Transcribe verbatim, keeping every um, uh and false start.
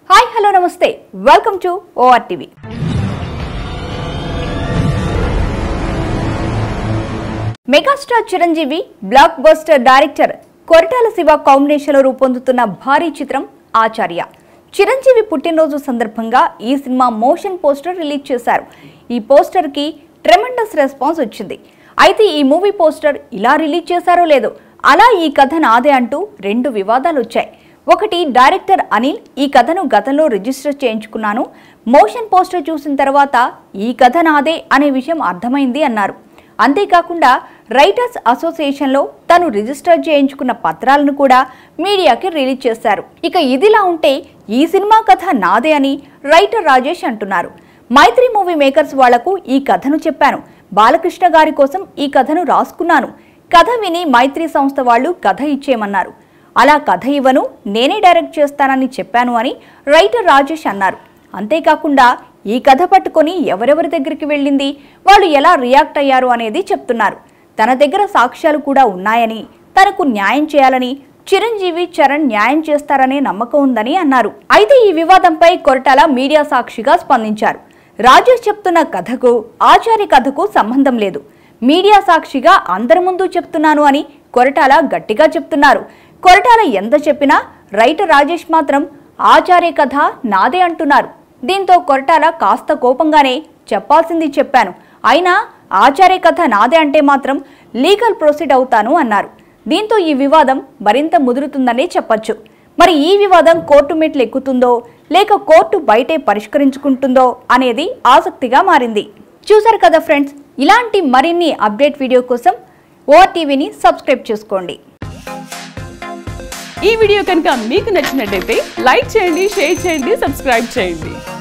Hi, hello, namaste. Welcome to O R T V. Megastar Chiranjeevi blockbuster director Koratala Siva combination లో రూపొందుతున్న భారీ చిత్రం ఆచార్య. చిరంజీవి పుట్టినరోజు సందర్భంగా ఈ సినిమా మోషన్ పోస్టర్ రిలీజ్ చేశారు. ఈ పోస్టర్ కి ట్రెమెండస్ రెస్పాన్స్ వచ్చింది. అయితే ఈ మూవీ పోస్టర్ ఇలా రిలీజ్ చేశారో లేదో అలా ఈ కథ నాదే అంటూ రెండు వివాదాలు వచ్చాయి. ఒకటి, డైరెక్టర్ అనిల్ ఈ కథను గతంలో రిజిస్టర్ చేయించుకున్నాను, మోషన్ పోస్టర్ చూసిన తర్వాత ఈ కథ నాదే అనే విషయం అర్థమైంది అన్నారు. అంతేకాకుండా రైటర్స్ అసోసియేషన్లో తను రిజిస్టర్ చేయించుకున్న పత్రాలను కూడా మీడియాకి రిలీజ్ చేశారు. ఇక ఇదిలా ఉంటే ఈ సినిమా కథ నాదే అని రైటర్ రాజేష్ అంటున్నారు. మైత్రి మూవీ మేకర్స్ వాళ్లకు ఈ కథను చెప్పాను, బాలకృష్ణ గారి కోసం ఈ కథను రాసుకున్నాను, కథ విని మైత్రి సంస్థ వాళ్ళు కథ ఇచ్చేయమన్నారు. అలా కథ ఇవ్వను, నేనే డైరెక్ట్ చేస్తానని చెప్పాను అని రైటర్ రాజేష్ అన్నారు. అంతేకాకుండా ఈ కథ పట్టుకొని ఎవరెవరి దగ్గరికి వెళ్ళింది, వాళ్ళు ఎలా రియాక్ట్ అయ్యారు అనేది చెప్తున్నారు. తన దగ్గర సాక్ష్యాలు కూడా ఉన్నాయని, తనకు న్యాయం చేయాలని చిరంజీవి చరణ్ న్యాయం చేస్తారనే నమ్మకం ఉందని అన్నారు. అయితే ఈ వివాదంపై కొరటాల మీడియా సాక్షిగా స్పందించారు. రాజేష్ చెప్తున్న కథకు ఆచార్య కథకు సంబంధం లేదు, మీడియా సాక్షిగా అందరి ముందు చెప్తున్నాను అని కొరటాల గట్టిగా చెప్తున్నారు. కొరటాల ఎంత చెప్పినా రైటర్ రాజేష్ మాత్రం ఆచార్య కథ నాదే అంటున్నారు. దీంతో కొరటాల కాస్త కోపంగానే చెప్పాల్సింది చెప్పాను, అయినా ఆచార్య కథ నాదే అంటే మాత్రం లీగల్ ప్రొసీడ్ అవుతాను అన్నారు. దీంతో ఈ వివాదం మరింత ముదురుతుందనే చెప్పొచ్చు. మరి ఈ వివాదం కోర్టు మెట్లు ఎక్కుతుందో లేక కోర్టు బయటే పరిష్కరించుకుంటుందో అనేది ఆసక్తిగా మారింది. చూసారు కదా ఫ్రెండ్స్, ఇలాంటి మరిన్ని అప్డేట్ వీడియో కోసం O R T Vని సబ్స్క్రైబ్ చేసుకోండి. ఈ వీడియో కనుక మీకు నచ్చినట్లయితే లైక్ చేయండి, షేర్ చేయండి, సబ్స్క్రైబ్ చేయండి.